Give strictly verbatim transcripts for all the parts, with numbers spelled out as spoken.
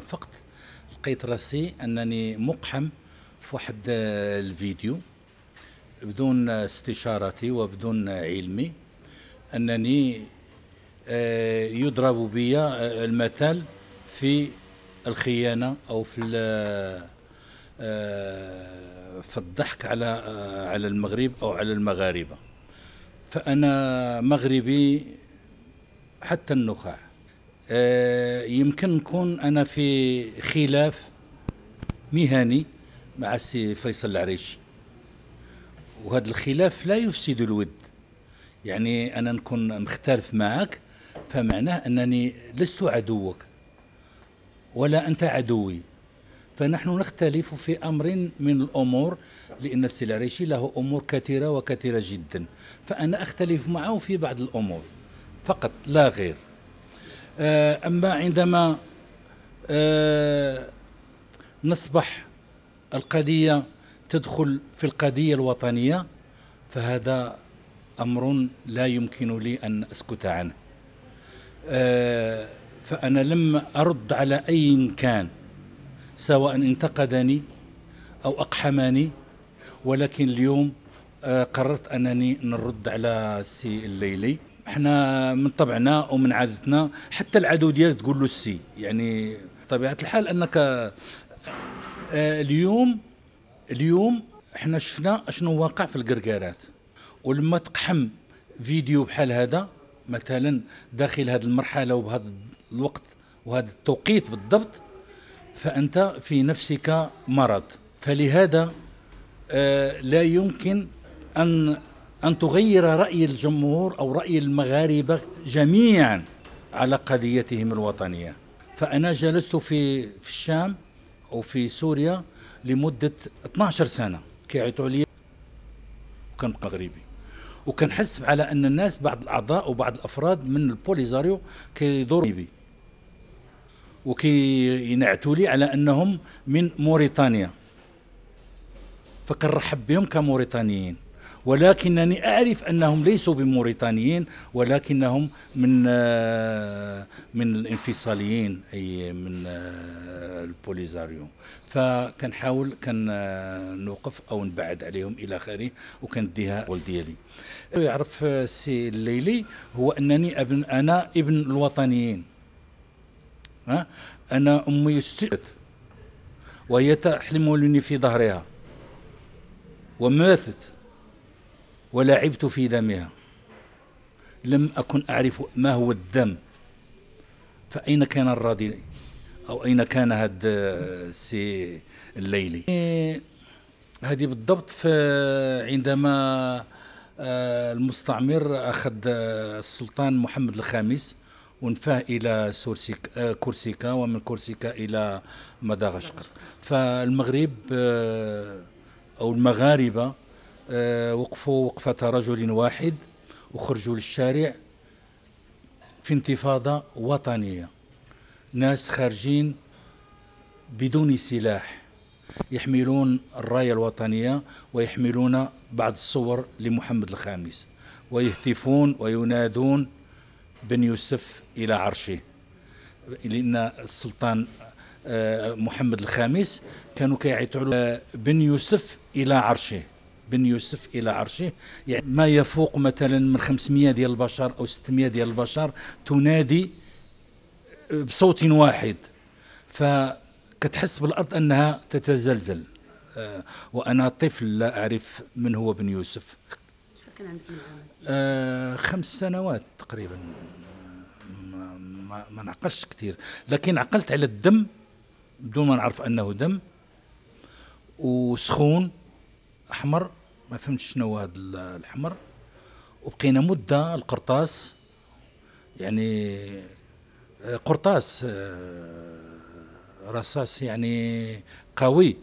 فقط لقيت راسي أنني مقحم في واحد الفيديو بدون استشارتي وبدون علمي، أنني يضرب بي المثل في الخيانة أو في في الضحك على على المغرب أو على المغاربة. فأنا مغربي حتى النخاع. يمكن نكون أنا في خلاف مهني مع السي فيصل العريشي، وهذا الخلاف لا يفسد الود. يعني أنا نكون مختلف معك فمعناه أنني لست عدوك ولا أنت عدوي، فنحن نختلف في أمر من الأمور، لأن السي العريشي له أمور كثيرة وكثيرة جدا، فأنا أختلف معه في بعض الأمور فقط لا غير. أما عندما نصبح القضية تدخل في القضية الوطنية فهذا أمر لا يمكن لي أن أسكت عنه. فأنا لم أرد على أي كان سواء انتقدني أو أقحمني، ولكن اليوم قررت أنني نرد على السي الليلي. احنا من طبعنا ومن عادتنا حتى العدو ديالك تقول له السي، يعني طبيعة الحال أنك اليوم اليوم احنا شفنا شنو واقع في القرقارات، ولما تقحم فيديو بحال هذا مثلا داخل هذه المرحلة وبهذا الوقت وهذا التوقيت بالضبط، فأنت في نفسك مرض. فلهذا آه لا يمكن أن أن تغير رأي الجمهور أو رأي المغاربة جميعا على قضيتهم الوطنية. فأنا جلست في في الشام أو في سوريا لمدة اثنعش سنة كيعيطوا عليا، وكان مغربي، وكنحس على أن الناس بعض الأعضاء وبعض الأفراد من البوليزاريو كيدوروا بي وكينعتوا لي على أنهم من موريتانيا، فكنرحب بهم كموريتانيين، ولكنني أعرف أنهم ليسوا بموريتانيين ولكنهم من من الانفصاليين أي من البوليزاريو. فكنحاول كنوقف أو نبعد عليهم إلى آخره، وكنديها ول ديالي. يعرف السي الليلي هو أنني ابن أنا ابن الوطنيين. ها أنا أمي استشهدت وهي تحملني في ظهرها وماتت ولعبت في دمها، لم أكن أعرف ما هو الدم، فأين كان الراضي أو أين كان هذا السي الليلي. هذه بالضبط عندما المستعمر أخذ السلطان محمد الخامس ونفاه إلى كورسيكا ومن كورسيكا إلى مدغشقر، فالمغرب أو المغاربة وقفوا وقفة رجل واحد وخرجوا للشارع في انتفاضة وطنية، ناس خارجين بدون سلاح يحملون الراية الوطنية ويحملون بعض الصور لمحمد الخامس ويهتفون وينادون بن يوسف إلى عرشه، لأن السلطان محمد الخامس كانوا كيعيطوا بن يوسف إلى عرشه، بن يوسف إلى عرشه، يعني ما يفوق مثلا من خمسمائة ديال البشر أو ستمائة ديال البشر تنادي بصوت واحد، فكتحس بالأرض أنها تتزلزل. وأنا طفل لا أعرف من هو بن يوسف. كان عندك آه خمس سنوات تقريبا، ما, ما, ما نعقلش كثير، لكن عقلت على الدم بدون ما نعرف أنه دم وسخون أحمر، ما فهمتش شنو هذا الأحمر، وبقينا مدة القرطاس، يعني قرطاس رصاص يعني قوي،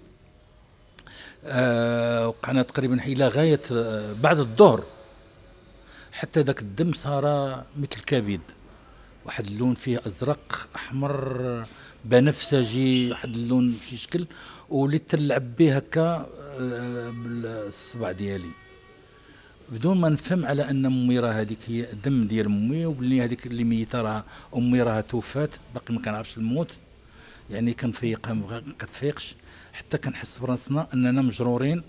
وقعنا تقريبا إلى غاية بعد الظهر، حتى ذاك الدم صار مثل الكبد، واحد اللون فيه ازرق احمر بنفسجي، واحد اللون في شكل، وليت تلعب به هكا بالصبع ديالي بدون ما نفهم على ان امي راه هذيك هي دم ديال امي، وبلي هذيك اللي ميته راه امي راه توفات، باقي ما كنعرفش الموت. يعني كنفيقها ما كتفيقش، حتى كنحس براسنا اننا مجرورين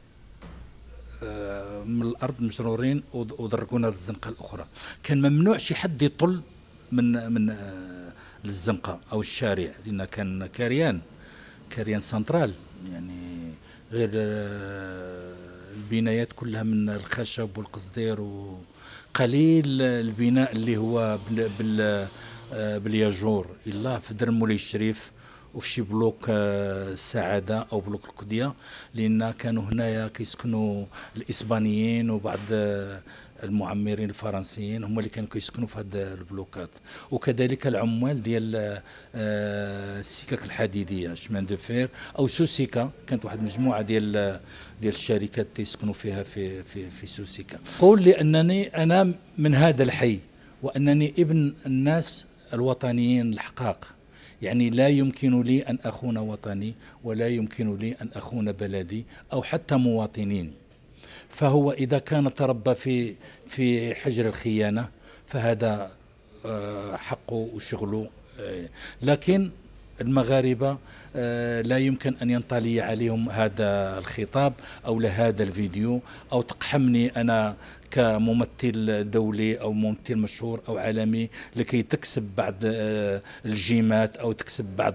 من الارض، مجرورين ودركونا للزنقه الاخرى. كان ممنوع شي حد يطل من من للزنقه او الشارع، لان كان كاريان كاريان سنترال، يعني غير البنايات كلها من الخشب والقصدير، وقليل البناء اللي هو بال بال بالياجور الا في در مولاي الشريف وفي شي بلوك السعاده او بلوك القضيه، لان كانوا هنايا كيسكنوا الاسبانيين وبعض المعمرين الفرنسيين هم اللي كانوا كيسكنوا في هذه البلوكات، وكذلك العمال ديال السكك الحديديه شمان دو فير او سوسيكا، كانت واحد المجموعه ديال ديال الشركات تيسكنوا فيها في في في سوسيكا. قول لانني انا من هذا الحي، وانني ابن الناس الوطنيين الحقاق، يعني لا يمكن لي أن أخون وطني، ولا يمكن لي أن أخون بلدي أو حتى مواطنيني. فهو إذا كان تربى في في حجر الخيانة فهذا حقه وشغله، لكن المغاربة لا يمكن أن ينطلي عليهم هذا الخطاب أو لهذا الفيديو، أو تقحمني أنا كممثل دولي أو ممثل مشهور أو عالمي لكي تكسب بعض الجيمات أو تكسب بعض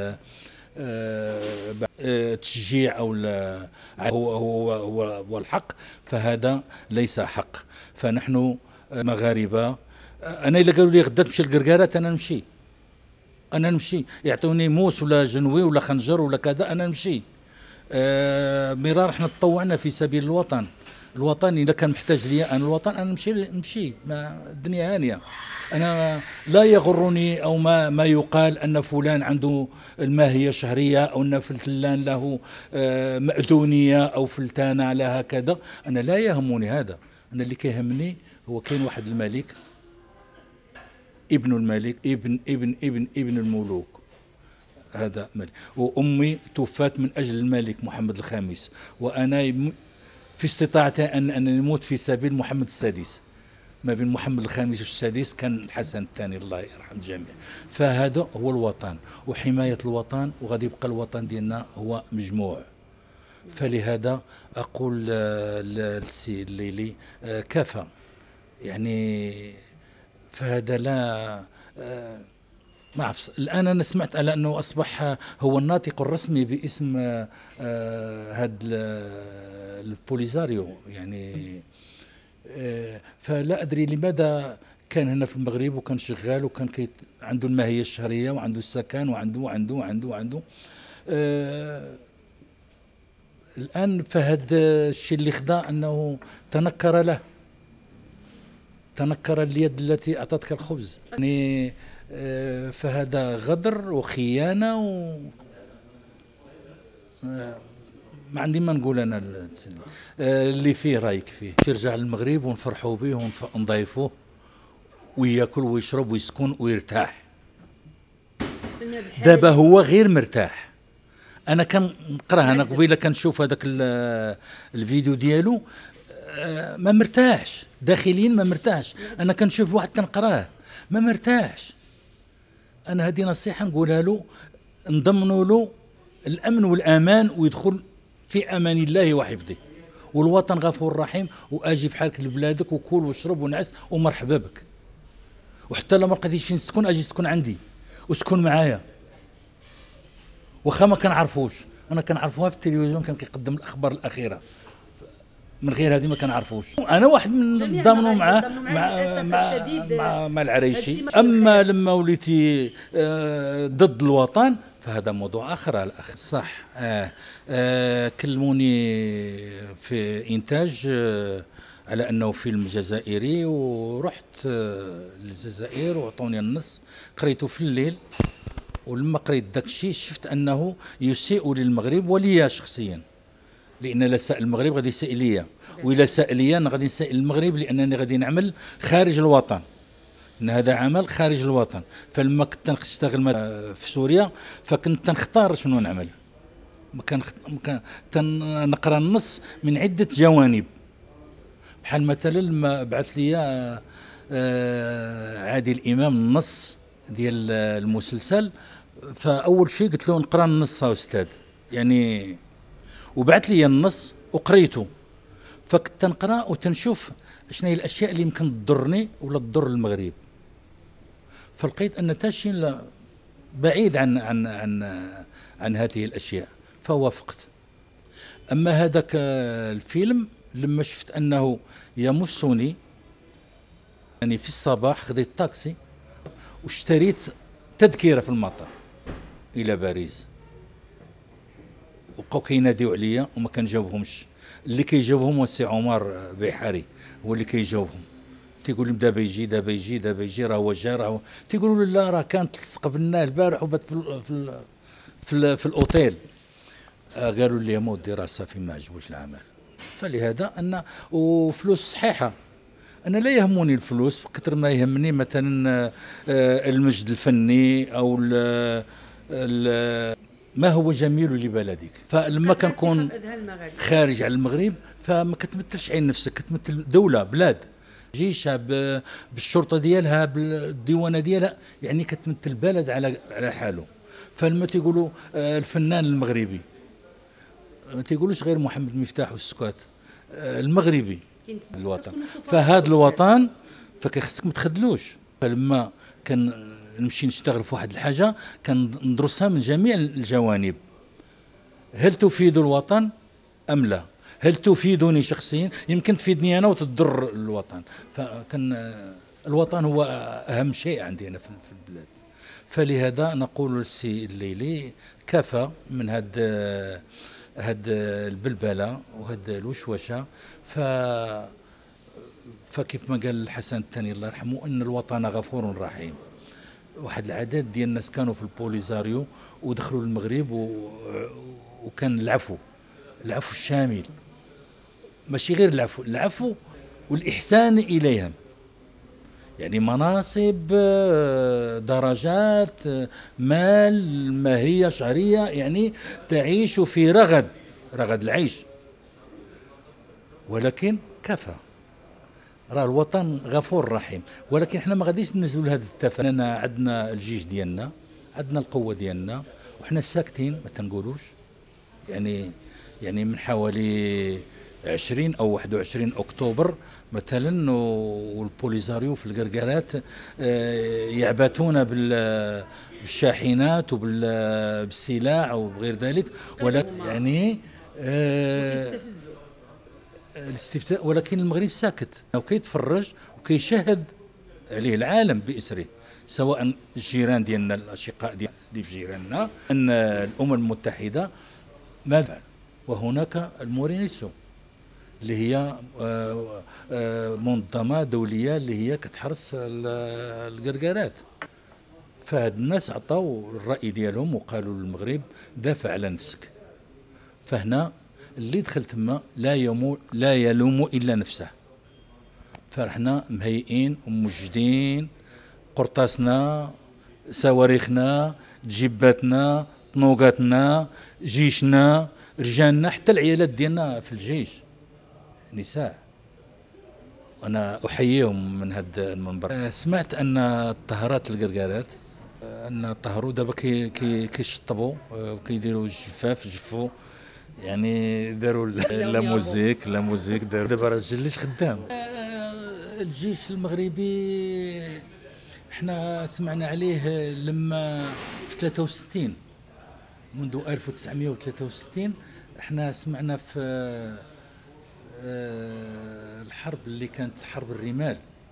التشجيع أو هو هو هو الحق، فهذا ليس حق. فنحن مغاربة، أنا إلا قالوا لي غدا تمشي للقرقارات أنا نمشي، أنا نمشي، يعطوني موس ولا جنوي ولا خنجر ولا كذا أنا نمشي. آه مرار احنا تطوعنا في سبيل الوطن، الوطن إذا كان محتاج لي أنا الوطن أنا نمشي نمشي، ما الدنيا هانية. أنا لا يغرني أو ما ما يقال أن فلان عنده الماهية شهرية أو أن فلان له آه مأذونية أو فلتانة لها كذا، أنا لا يهمني هذا. أنا اللي كيهمني هو كاين واحد الملك، ابن الملك، ابن ابن ابن ابن الملوك، هذا ملك. وامي توفات من اجل الملك محمد الخامس، وانا في استطاعتي ان ان نموت في سبيل محمد السادس. ما بين محمد الخامس والسادس كان الحسن الثاني الله يرحم الجميع. فهذا هو الوطن وحمايه الوطن، وغادي يبقى الوطن ديالنا هو مجموع. فلهذا اقول للسي الليلي كفى، يعني فهذا لا آه ما عرفت. الان انا سمعت على انه اصبح هو الناطق الرسمي باسم آه هذا البوليزاريو، يعني آه فلا ادري لماذا كان هنا في المغرب وكان شغال وكان كي عنده الماهيه الشهريه وعنده السكن وعنده وعنده وعنده وعنده آه الان فهذا الشيء اللي خدا انه تنكر له، تنكر اليد التي أعطتك الخبز، يعني فهذا غدر وخيانة و ما عندي ما نقول أنا اللي فيه رايك فيه. يرجع للمغرب ونفرحوا به ونضيفوه وياكل ويشرب ويسكن ويرتاح. دابا هو غير مرتاح. أنا كنقراه، أنا قبيله كنشوف هذاك الفيديو ديالو ما مرتاحش داخليا، ما مرتاحش. انا كنشوف واحد كنقراه ما مرتاحش. انا هذه نصيحه نقولها له، نضمنوا له الامن والامان ويدخل في امان الله وحفظه، والوطن غفور رحيم، واجي في حالك لبلادك وكل واشرب ونعس ومرحبا بك. وحتى لما لقيتيش نسكن اجي تسكن عندي وسكن معايا، واخا ما كنعرفوش. انا كنعرفوها في التلفزيون، كان كيقدم الاخبار الاخيره، من غير هذه ما كنعرفوش. انا واحد من ضامنه مع مع مع, مع, مع العريشي. اما لما وليتي آه ضد الوطن فهذا موضوع اخر. الاخ صح آه آه كلموني في انتاج آه على انه فيلم جزائري، ورحت آه للجزائر واعطوني النص، قريته في الليل. ولما قريت داك الشيء شفت انه يسيء للمغرب وليا شخصيا، لان لا سائل المغرب غادي يسائل ليا، وإلا سائل ليا انا غادي نسائل المغرب، لانني غادي نعمل خارج الوطن، ان هذا عمل خارج الوطن. فلما كنت نشتغل في سوريا فكنت نختار شنو نعمل، ما كان نقرا النص من عده جوانب. بحال مثلا لما بعث لي عادل امام النص ديال المسلسل فاول شيء قلت له نقرا النص يا استاذ يعني، وبعث لي النص وقريته. فكنت نقرا وتنشوف شنو هي الاشياء اللي يمكن تضرني ولا تضر المغرب. فلقيت ان تاشين بعيد عن عن عن عن هذه الاشياء، فوافقت. اما هذاك الفيلم لما شفت انه يمسني، يعني في الصباح خذيت تاكسي واشتريت تذكره في المطار الى باريس. وبقاو كيناديو عليا وما كنجاوبهمش. اللي كيجاوبهم هو السي عمر بحاري، هو اللي كيجاوبهم. تيقول لهم دابا يجي دابا يجي دابا يجي راه هو جا راه. تيقولوا له لا راه كانت استقبلناه البارح وبات في ال في ال في, ال في الاوتيل. آه قالوا لي يا مودي راه صافي ما عجبوش العمل. فلهذا ان وفلوس صحيحه. انا لا يهمني الفلوس كثر ما يهمني مثلا آه المجد الفني او ال ال ما هو جميل لبلدك. فلما كنكون خارج على المغرب فما كتمثلش عين نفسك، كتمثل دوله بلاد جيشها بالشرطه ديالها بالديوانه ديالها، يعني كتمثل بلد على على حاله. فلما تيقولوا الفنان المغربي ما تيقولوش غير محمد مفتاح والسكات، المغربي الوطن. فهذا الوطن فكيخصك ما تخدلوش. فلما كان نمشي نشتغل في واحد الحاجه كندرسها من جميع الجوانب. هل تفيد الوطن ام لا؟ هل تفيدني شخصيا؟ يمكن تفيدني انا وتضر الوطن. فكان الوطن هو اهم شيء عندي انا في البلاد. فلهذا نقول للسي الليلي كفى من هاد هاد البلبله وهاد الوشوشه. ف فكيف ما قال الحسن الثاني الله يرحمه ان الوطن غفور رحيم. واحد العدد ديال الناس كانوا في البوليزاريو ودخلوا للمغرب و... وكان العفو، العفو الشامل، ماشي غير العفو، العفو والإحسان إليهم. يعني مناصب، درجات، مال، ماهية شهرية، يعني تعيش في رغد رغد العيش. ولكن كفى، راه الوطن غفور رحيم. ولكن احنا ما غاديش ننزلوا لهذا التفاهه. لأننا عندنا الجيش ديالنا، عندنا القوه ديالنا، وحنا ساكتين ما تنقولوش. يعني يعني من حوالي عشرين او واحد وعشرين اكتوبر مثلا والبوليزاريو في القرقرات يعبثون بالشاحنات وبالسلاح وغير ذلك. ولا يعني الاستفتاء. ولكن المغرب ساكت وكيتفرج وكيشاهد عليه العالم باسره، سواء الجيران ديالنا الاشقاء ديال اللي في جيراننا ان الامم المتحده ماذا. وهناك المورينيسو اللي هي منظمه دوليه اللي هي كتحرس القرقرات. فهاد الناس عطاو الراي ديالهم وقالوا للمغرب دافع على نفسك. فهنا اللي دخل تما لا يمو لا يلوم الا نفسه. فرحنا مهيئين وموجدين، قرطاسنا، صواريخنا، جيباتنا، طنوقاتنا، جيشنا، رجالنا، حتى العيالات ديالنا في الجيش نساء. انا احييهم من هذا المنبر. سمعت ان الطهرات القرقارات ان طهروا دابا كي كي كيشطبوا وكيديروا الجفاف جفوا، يعني داروا لا موزيك لا موزيك داروا دابا راه الجيش خدام. الجيش المغربي احنا سمعنا عليه لما في ثلاثة وستين، منذ ألف وتسعمائة وثلاثة وستين احنا سمعنا في الحرب اللي كانت حرب الرمال.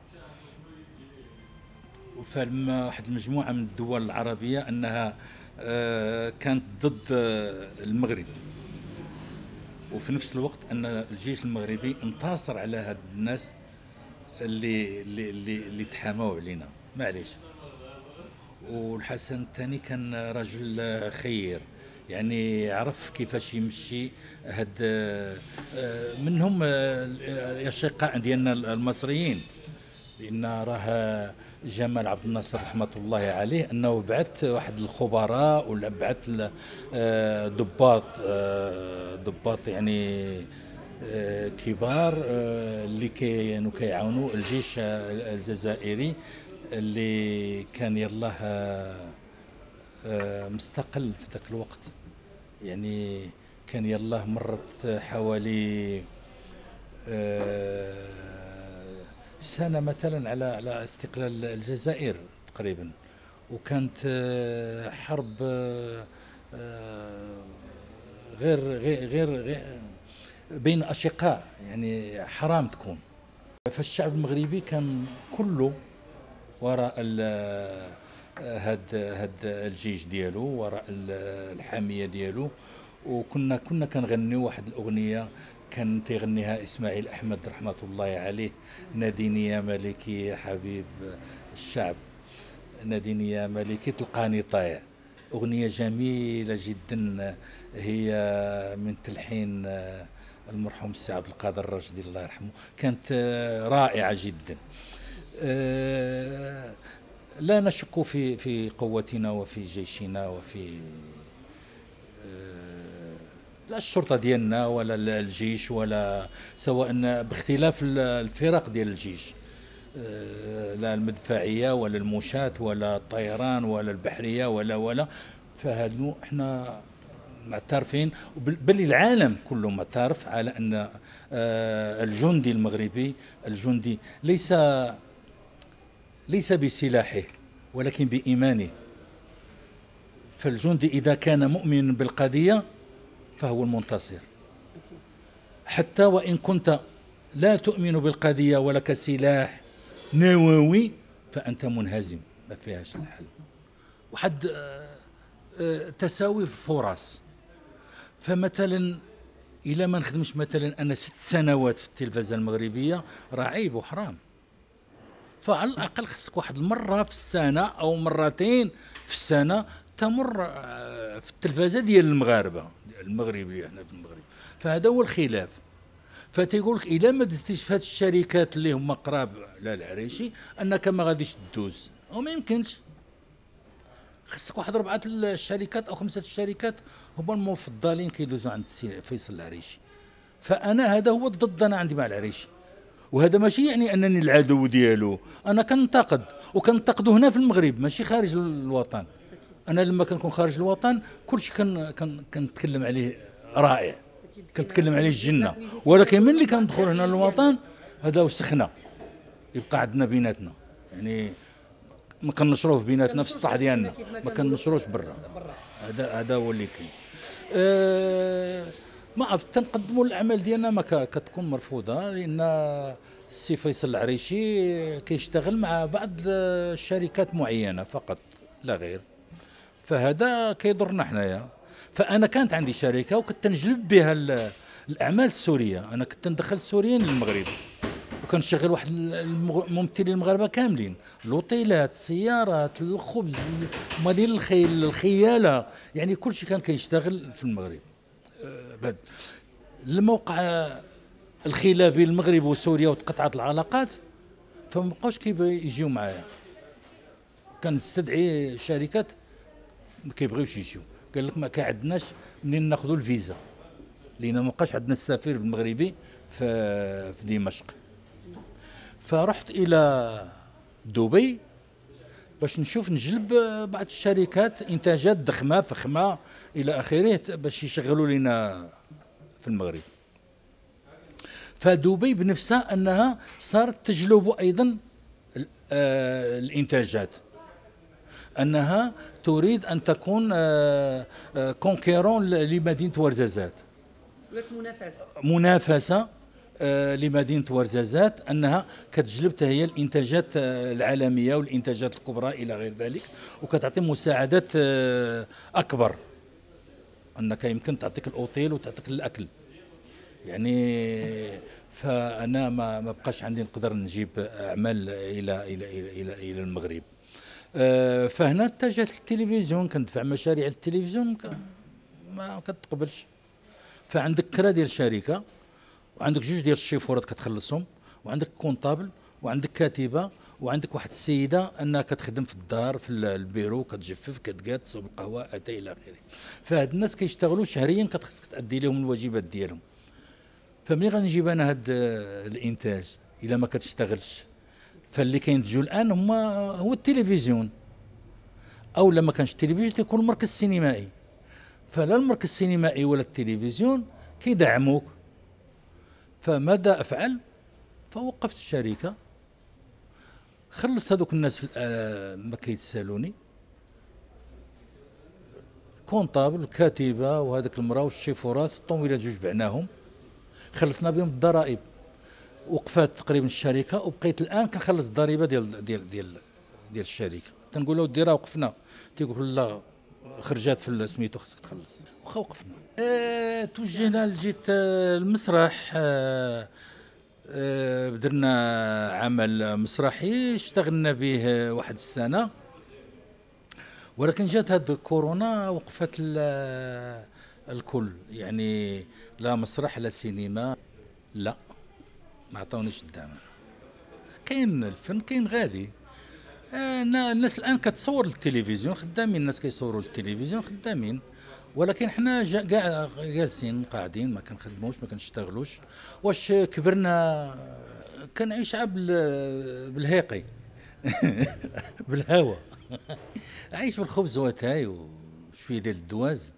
فلما واحد المجموعه من الدول العربيه انها كانت ضد المغرب، وفي نفس الوقت ان الجيش المغربي انتصر على هاد الناس اللي اللي اللي, اللي تحاموا علينا. معليش. والحسن الثاني كان رجل خير، يعني عرف كيفاش يمشي. هاد منهم الاشقاء ديالنا المصريين، لان راه جمال عبد الناصر رحمه الله عليه انه بعث واحد الخبراء ولا بعث ضباط ضباط يعني كبار اللي كانوا كيعاونوا الجيش الجزائري اللي كان يلاه آه، مستقل في ذاك الوقت. يعني كان يلاه مرت حوالي آه، سنة مثلا على على استقلال الجزائر تقريبا، وكانت آه، حرب آه، آه، غير غير غير, غير بين أشقاء، يعني حرام تكون. فالشعب المغربي كان كله وراء هاد هاد الجيش ديالو، وراء الحاميه ديالو. وكنا كنا كنغنيو واحد الاغنيه كان تيغنيها اسماعيل احمد رحمه الله عليه: ناديني يا ملكي يا حبيب الشعب، ناديني يا ملكي تلقاني طايع. اغنيه جميله جدا، هي من تلحين المرحوم السي عبد القادر الراشدي الله يرحمه، كانت رائعه جدا. لا نشك في في قوتنا وفي جيشنا وفي لا الشرطة ديالنا ولا الجيش، ولا سواء باختلاف الفرق ديال الجيش، لا المدفعية ولا المشاة ولا الطيران ولا البحرية ولا ولا فهادو احنا معترفين، بل العالم كله معترف على ان الجندي المغربي، الجندي ليس ليس بسلاحه ولكن بإيمانه. فالجندي إذا كان مؤمن بالقضية فهو المنتصر، حتى وإن كنت لا تؤمن بالقضية ولك سلاح نووي فأنت منهزم، ما فيهاش الحل. وحد تساوي فرص. فمثلا إلى ما نخدمش مثلا أنا ست سنوات في التلفزة المغربية راه عيب وحرام. فعلى الأقل خصك واحد المرة في السنة أو مرتين في السنة تمر في التلفزة ديال المغاربة المغربية هنا في المغرب. فهذا هو الخلاف. فتيقول لك إلا ما دزتيش في هذه الشركات اللي هما قراب على العريشي أنك ما غاديش تدوز، وما يمكنش. خصك واحد ربعة الشركات أو خمسة الشركات هما المفضلين كيدوزوا عند فيصل العريشي. فأنا هذا هو الضد أنا عندي مع العريشي. وهذا ماشي يعني انني العدو ديالو، انا كننتقد وكننتقده هنا في المغرب ماشي خارج الوطن. انا لما كنكون خارج الوطن كلشي كان كنتكلم عليه رائع، كنتكلم عليه الجنه. ولكن من اللي كندخل هنا للوطن هذا وسخنا، يبقى عندنا بيناتنا، يعني ما كنشروه بيناتنا في السطح ديالنا، ما كنشروش برا. هذا هذا هو اللي كاين. أه ما عرفت تنقدموا الاعمال ديالنا ما كتكون مرفوضه، لان السي فيصل العريشي كيشتغل مع بعض الشركات معينه فقط لا غير. فهذا كيضرنا حنايا. فانا كانت عندي شركه وكنت نجلب بها الاعمال السوريه، انا كنت ندخل السوريين للمغرب وكنشغل واحد الممثلين المغاربه كاملين، الاوتيلات، السيارات، الخبز، مدينه الخيل، الخياله، يعني كل شيء كان كيشتغل في المغرب. بعد لما وقع الخلاف بين المغرب وسوريا وتقطعت العلاقات فما بقاوش كيبغيو يجيو معايا. كنستدعي شركات ما كيبغيوش يجيو، قال لك ما كعندناش منين ناخذوا الفيزا، لان ما بقاش عندنا السفير المغربي في في دمشق. فرحت الى دبي باش نشوف نجلب بعض الشركات انتاجات ضخمه فخمه الى اخره باش يشغلوا لنا في المغرب. فدبي بنفسها انها صارت تجلب ايضا الانتاجات، انها تريد ان تكون كونكيرون لمدينه ورزازات، منافسه منافسه لمدينة ورزازات، أنها كتجلب هي الإنتاجات العالمية والإنتاجات الكبرى إلى غير ذلك، وكتعطي مساعدات أكبر، أنك يمكن تعطيك الأوتيل وتعطيك الأكل. يعني فأنا ما ما بقاش عندي نقدر نجيب أعمال إلى إلى إلى إلى, إلى المغرب. فهنا اتجهت للتلفزيون، كندفع مشاريع التلفزيون ما كتقبلش. فعندك كرا ديال الشركة، وعندك جوج ديال الشيفورات كتخلصهم، وعندك كونطابل، وعندك كاتبه، وعندك واحد السيده انها كتخدم في الدار في البيرو، كتجفف، كتقاد، تصوب القهوه، اتى الى اخره. فهاد الناس كيشتغلوا شهريا، كتخصك تادي لهم الواجبات ديالهم. فمنين غنجيب انا هاد الانتاج الا ما كتشتغلش؟ فاللي كينتجوا الان هما هو التلفزيون. او لما كانش التلفزيون تيكون المركز السينمائي، فلا المركز السينمائي ولا التلفزيون كيدعموك. فماذا افعل؟ فوقفت الشركه، خلصت هذوك الناس في ما كيتسالوني، كونطابل الكاتبه وهذاك المراه والشيفورات الطوموبيلات جوج بعناهم، خلصنا بهم الضرائب، وقفات تقريبا الشركه، وبقيت الان كنخلص الضريبه ديال ديال ديال ديال الشركه. تنقول له ودي راه وقفنا، تيقول لا خرجات في سميتو خصك تخلص، واخا وقفنا. اه توجهنا لجهه المسرح، اه اه درنا عمل مسرحي اشتغلنا به واحد السنه، ولكن جات هاد كورونا وقفت الكل، يعني لا مسرح لا سينما، لا ما عطاونيش الدعم. كاين الفن كاين غادي، آه الناس الان كتصور للتلفزيون خدامين، الناس كيصوروا للتلفزيون خدامين، ولكن حنا كاع جالسين قاعدين ما كنخدموش ما كنشتغلوش. واش كبرنا كنعيش عا بالهيقي بالهوا عايش بالخبز واتاي وشويه ديال الدواز،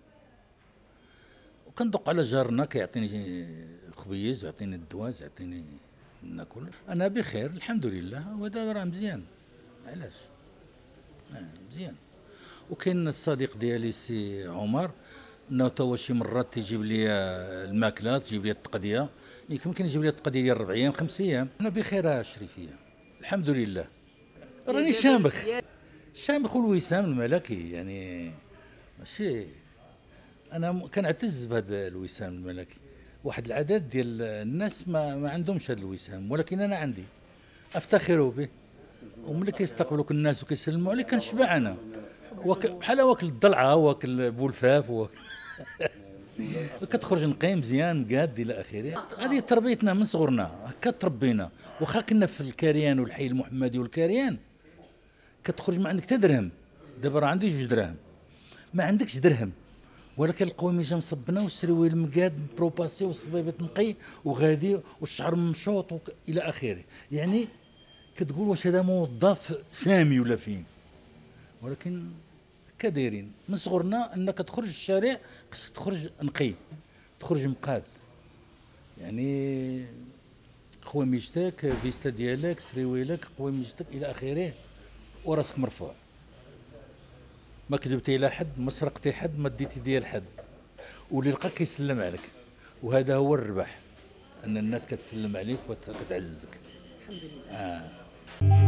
وكندق على جارنا كيعطيني خبيز ويعطيني الدواز يعطيني ناكل. انا بخير الحمد لله، وهذا راه مزيان. علاش؟ آه مزيان. وكاين الصديق ديالي سي عمر، انه تا هو شي مرات تيجيب لي الماكله، تجيب لي التقديه، يمكن يجيب لي التقديه ديال ربع ايام خمس ايام. انا بخير الشريفيه الحمد لله، راني شامخ شامخ والوسام الملكي، يعني ماشي انا كنعتز بهذا الوسام الملكي. واحد العدد ديال الناس ما, ما عندهمش هذا الوسام، ولكن انا عندي، افتخر به. وملي كيستقبلوك الناس وكيسلموا عليك كنشبع انا، بحال واكل الضلعه واكل بولفاف واكل كتخرج نقي مزيان مقاد الى اخره. هذه تربيتنا من صغرنا، هكا تربينا. واخا كنا في الكاريان والحي المحمدي والكاريان كتخرج ما عندك حتى درهم، دابا راه عندي جوج دراهم، ما عندكش درهم، ولكن القويميجه مصبنه والسرويل مقاد بروباسي والصبيبات نقي وغادي والشعر ممشوط وك... الى اخره. يعني كتقول واش هذا موظف سامي ولا فين، ولكن كدايرين من صغرنا انك تخرج الشارع خصك تخرج نقي، تخرج مقاد، يعني قويميجتك فيستا ديالك سريويلك قويميجتك الى اخره، وراسك مرفوع، ما كذبتي على حد، ما سرقتي حد، ما ديتي ديال حد، واللي لقاك كيسلم عليك. وهذا هو الربح، ان الناس كتسلم عليك وكتعزك. الحمد لله. آه.